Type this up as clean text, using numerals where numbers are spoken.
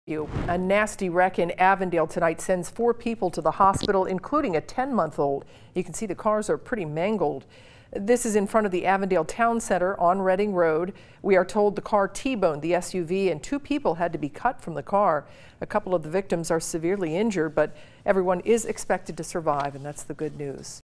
A nasty wreck in Avondale tonight sends 4 people to the hospital, including a 10-month-old. You can see the cars are pretty mangled. This is in front of the Avondale Town Center on Reading Road. We are told the car T-boned the SUV and 2 people had to be cut from the car. A couple of the victims are severely injured, but everyone is expected to survive, and that's the good news.